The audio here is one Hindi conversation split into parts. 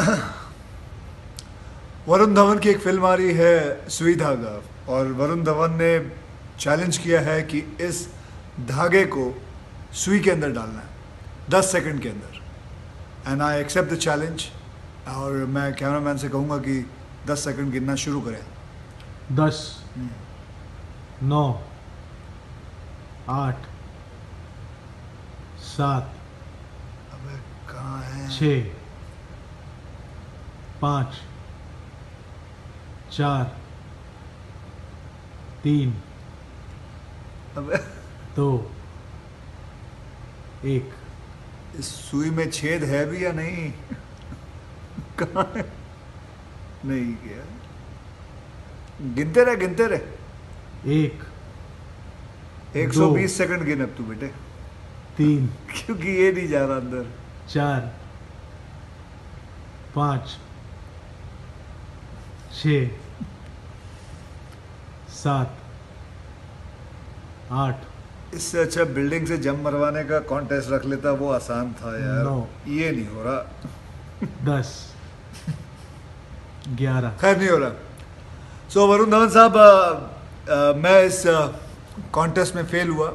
वरुण धवन की एक फिल्म आ रही है सुई धागा, और वरुण धवन ने चैलेंज किया है कि इस धागे को सुई के अंदर डालना है 10 सेकंड के अंदर। And I accept the challenge, और मैं कैमरामैन से कहूँगा कि 10 सेकंड गिनना शुरू करें। 10, 9, 8, 7, अबे कहाँ है? 6, 5, 4, 3, अबे 2, 1। इस सुई में छेद है भी या नहीं? कहाँ है? नहीं गया। गिनते रहे 1, 120 सेकंड गिन अब तू बेटे, 3, क्योंकि ये नहीं जा रहा अंदर। 4, 5, 6, 7, 8, इससे अच्छा बिल्डिंग से जंप मरवाने का कॉन्टेस्ट रख लेता, वो आसान था यार। 9, ये नहीं हो रहा। 10, 11। खैर नहीं हो रहा। सो वरुण धवन साहब, मैं इस कॉन्टेस्ट में फेल हुआ,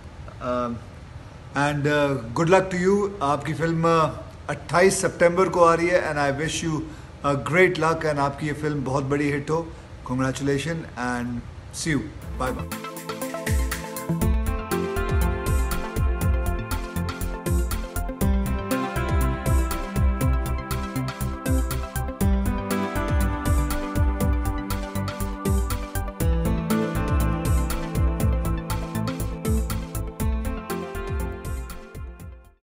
and good luck to you. आपकी फिल्म 28 सितंबर को आ रही है, and I wish you great luck, and आपकी ये फिल्म बहुत बड़ी हिट हो। Congratulation and see you, bye bye.